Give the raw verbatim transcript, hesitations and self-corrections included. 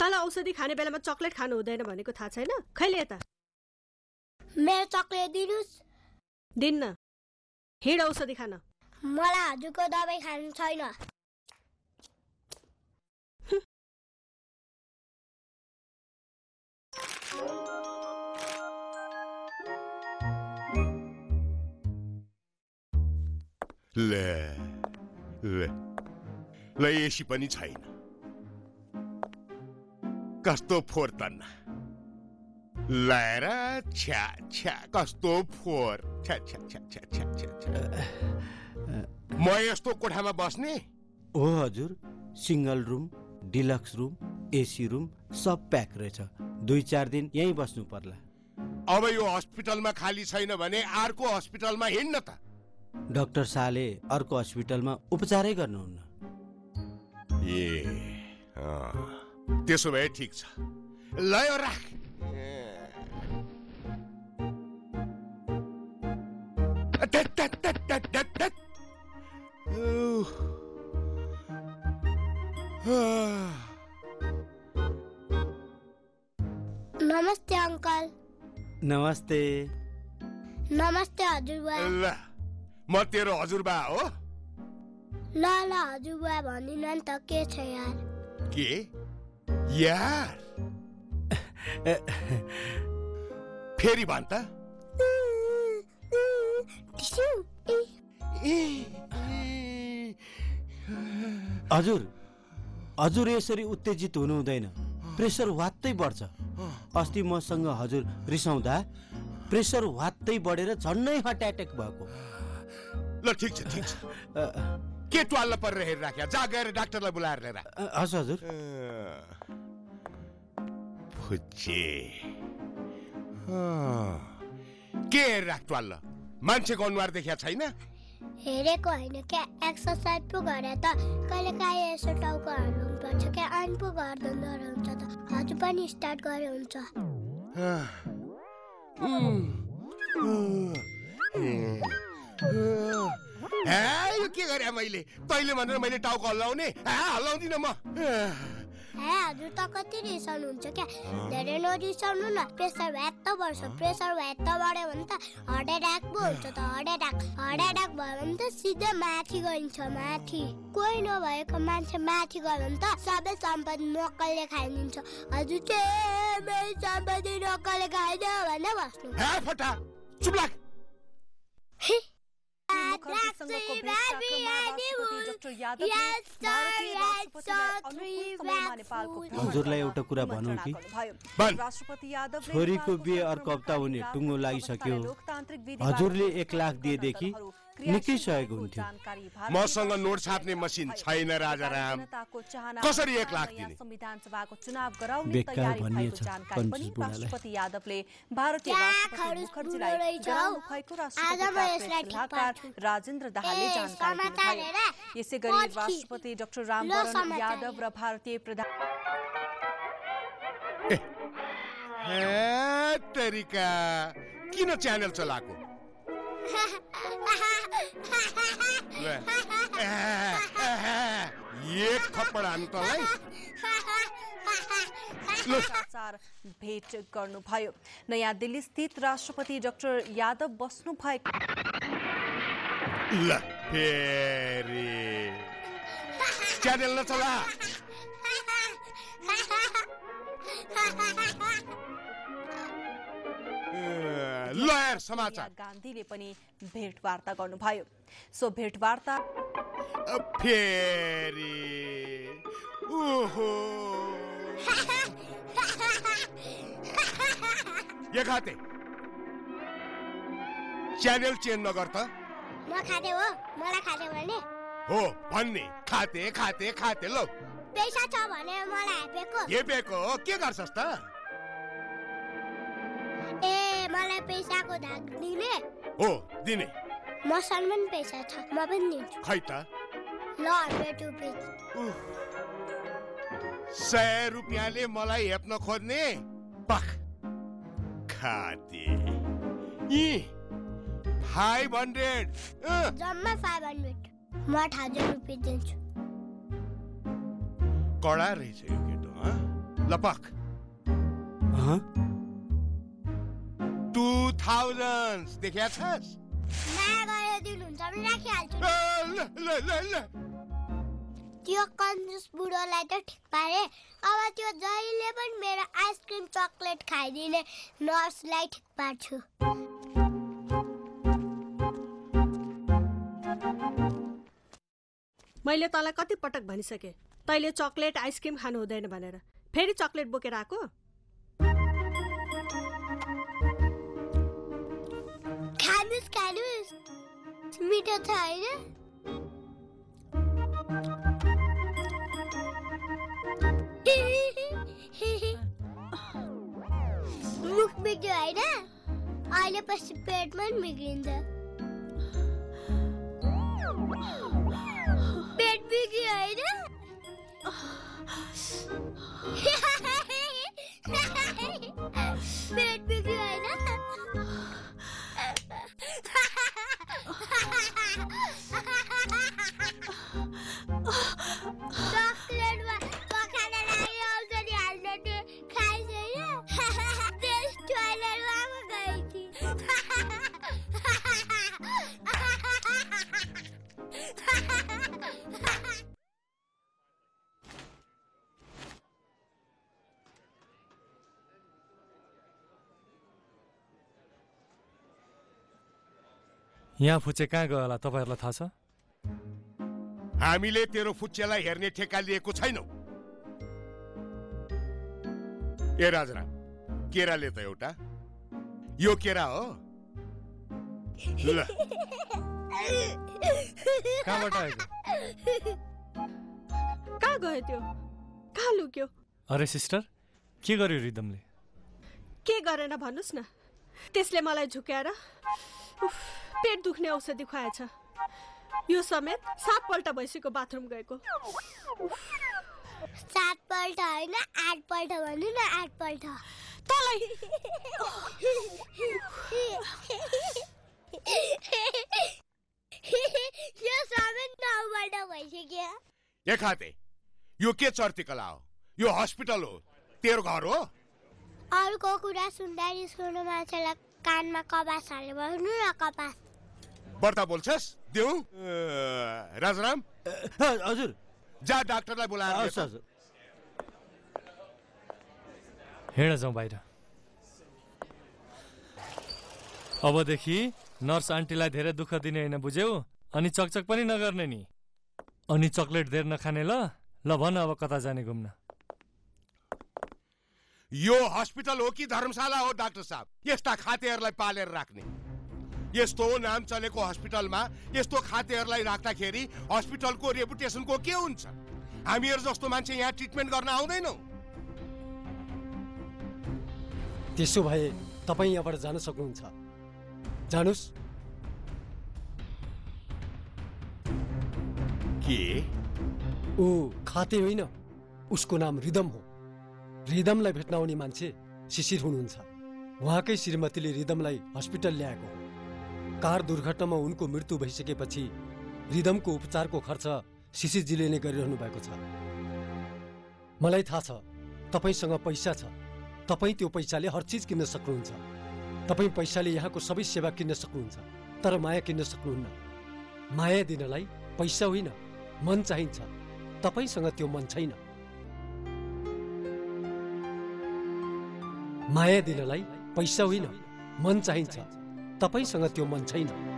तँलाई औषधि खाने बेलामा चकलेट खानु हुँदैन भनेको थाहा छैन? खैले यता मेरो चकलेट दिनुस्। दिन्न, हिँड औषधि खान। मलाई हजुरको दबाई खानु छैन। ले ले ल एसी पनि छैन। कस्तो फोहोर तन्न लाएर छ्या छ्या कस्तो फोहोर छ्या छ्या छ्या छ्या छ्या छ्या। म यस्तो कोठामा बस्ने हो हजुर। Single room, deluxe room, AC room सब प्याक रहेछ। दुई चार दिन यहीँ बस्नु पर्ला। अब यो हस्पिटलमा खाली छैन भने अर्को हस्पिटलमा हिँड्न त। डाक्टर शाहले अर्को हस्पिटलमा उपचारै गर्नुहुन्न। ए त्यसो भए ठिक छ। ल यो राख। नमस्ते अंकल। नमस्ते। नमस्ते हजुरबा। ल म तेरो हजुरबा हो। ल ल हजुरबा भनिदिनु नि त के छ यार। के यार फेरि भन् त। हजुर हजुर यसरी उत्तेजित हुनु हुँदैन। प्रेसर वात्तै बढ्छ। अस्ति मसँग हजुर रिसाउँदा प्रेसर वात्तै बढेर झन्नै हार्ट एट्याक भएको। ल ठिक छ ठिक छ। के ट्वाल्ल परेर हेरिराख्या? जा गएर डाक्टरलाई बोलाएर लिएर। हस् हजुर। फुच्चे के हेरिराख ट्वाल्ल? मान्छेको अनुहार देखिया छैन? हेरेको होइन क्या, एक्सर्साइज पो गरे त। कहिले काहीँ यसो टाउको हाल्नु पर्छ क्या, आइन पो गर्दा डर हुन्छ त। हजुर पनि स्टार्ट गरे हुन्छ। यो के गरे मैले? तैँले भनेर मैले टाउको हल्लाउने? हल्लाउँदिन म। ए हजुर त कति रिसाउनुहुन्छ क्या? धेरै नरिसाउनु न। प्रेसर भ्यात्त बढ्छ। प्रेसर भ्यात्त बढ्यो भने त हार्ट एट्याक पो हुन्छ त। हार्ट एट्याक हार्ट एट्याक भयो भने त सिधै माथि गइन्छ। माथि कोही नभएको मान्छे माथि गयो भने त सबै सम्पत्ति नक्कलले खाइदिन्छ। हजुर चाहिँ मेरो सम्पत्ति नक्कलले खाइदियो भने बस्नु। हे फटा चुप लाग। हजुरलाई एउटा कुरा भनौँ कि छोरीको बिहे अर्को हप्ता हुने टुङ्गो लागिसक्यो। हजुरले एक लाख दिएदेखि निकै सहयोग हुन्थ्यो। मसँग नोट छाप्ने मसिन छैन राजाराम। कसरी एक लाख दिने? बेकार भनिएछ कन्फ्युज बुढालाई। यादवले भारतीय राष्ट्रपति मुखर्जीलाई गराउनु भएको राष्ट्रपति सल्लाहकार राजेन्द्र दाहालले जानकारी दिनुभयो। यसै गरी राष्ट्रपति डाक्टर रामवरण यादव र भारतीय प्रधान तरिका किन च्यानल चलाएको? एक थप्पड हान्नु तँलाई। भेट गर्नुभयो। नयाँ दिल्ली स्थित राष्ट्रपति डाक्टर यादव बस्नु भएको ल फेरि च्यानल नचला। लयर समाचार। गान्धीले पनि भेटवार्ता गर्नुभयो। सो भेटवार्ता फेरि ओहो ये खाते च्यानल चेन्ज नगर त। म खाते हो, मलाई खाते भने हो भन्ने खाते खाते खाते। लो पैसा छ भने मलाई हेपेको। ये बेको के गर्छस् त? ए मलाई पैसाको धाक दिने हो दिने। मसँग पनि पैसा छ, म पनि दिन्छु। खै त ल हन्ड्रेड रुपिस। सय रुपियाँले मलाई हेप्न खोज्ने पख खाते। यी फाइभ हन्ड्रेड जम्मा फाइभ हन्ड्रेड। म आठ हजार रुपिस दिन्छु। कडा रहेछ यो केटो। लपक हँ? टू थाउजन्ड देखिया छस्? माया गरेर दिनुहुन्छ भने राखिहाल्छु। ल ल ल ल त्यो कन्जुस बुढोलाई त ठिक पारे। अब त्यो जहिले पनि मेरो आइसक्रिम चकलेट खाइदिने नर्सलाई ठिक पार्छु। मैले तँलाई कति पटक भनिसके तैँले चकलेट आइसक्रिम खानु हुँदैन भनेर, फेरि चकलेट बोकेर आएको? खानुस् खानुस्, मिठो छ होइन? मुख बिग्रियो होइन? अहिले पछि पेटमा पनि बिग्रिन्छ। पेट बिग्रियो होइन? पेट बिग्रियो होइन? चकलेटमा पकाएर लाग्यो औषधि हाल्न त्यो खाइस होइन? त्यस टोइलेटमा पो गएकी। यहाँ फुच्चे कहाँ गयो होला तपाईँहरूलाई थाहा छ? हामीले तेरो फुच्चेलाई हेर्ने ठेक्का लिएको छैनौ। ए राजराम, केराले त एउटा, यो केरा हो? ल कहाँबाट आएको? कहाँ गयो त्यो? कहाँ लुक्यो? अरे सिस्टर, के गर्यो रिदमले? के गरेन भन्नुस् न। त्यसले मलाई झुक्याएर उफ, पेट दुख्ने औषधि खुवाएछ। यो समेत सातपल्ट भइसक्यो बाथरुम गएको। सातपल्ट होइन, आठपल्ट भन्नु न, आठपल्ट। तँलाई यो समेत नौपल्ट भइसक्यो। ए खाते, यो के चर्ती कला हो? यो हस्पिटल हो, तेरो घर हो? अरूको कुरा सुन्दा रिसाउने मान्छेलाई कानमा कपास हाल्नु भन्नु न, कपास। बढ्ता बोल्छस्? देऊ राजराम, हजुर। जा डाक्टरलाई बोलाएर हस्, हजुर। हिँड जाउँ बाहिर। अबदेखि नर्स आन्टीलाई धेरै दुःख दिने होइन, बुझ्यौ? अनि चकचक पनि नगर्ने नि। अनि चकलेट धेर नखाने ल। ल भन अब कता जाने घुम्न? यो हस्पिटल हो कि धर्मशाला हो डाक्टर साहब? यस्ता खातेहरूलाई पालेर राख्ने। यस्तो नाम चलेको हस्पिटलमा यस्तो खातेहरूलाई राख्दाखेरि हस्पिटलको रेपुटेसनको के हुन्छ? हामीहरू जस्तो मान्छे यहाँ ट्रिटमेन्ट गर्न आउँदैनौ। त्यसो भए तपाईँ यहाँबाट जान सक्नुहुन्छ। जानुस्। के? ऊ खाते होइन, उसको नाम रिदम हो। रिदमलाई भेट्न आउने मान्छे शिशिर हुनुहुन्छ। उहाँकै श्रीमतीले रिदमलाई हस्पिटल ल्याएको हो। कार दुर्घटनामा उनको मृत्यु भइसकेपछि रिदमको उपचारको खर्च शिशिरजीले नै गरिरहनु भएको छ। मलाई थाहा छ तपाईसँग पैसा छ। तपाईँ त्यो पैसाले हर चिज किन्न सक्नुहुन्छ। तपाईँ पैसाले यहाँको सबै सेवा किन्न सक्नुहुन्छ, तर माया किन्न सक्नुहुन्न। माया दिनलाई पैसा होइन, मन चाहिन्छ। तपाईसँग त्यो मन छैन। माया दिनलाई पैसा होइन, मन चाहिन्छ। तपाईसँग त्यो मन छैन।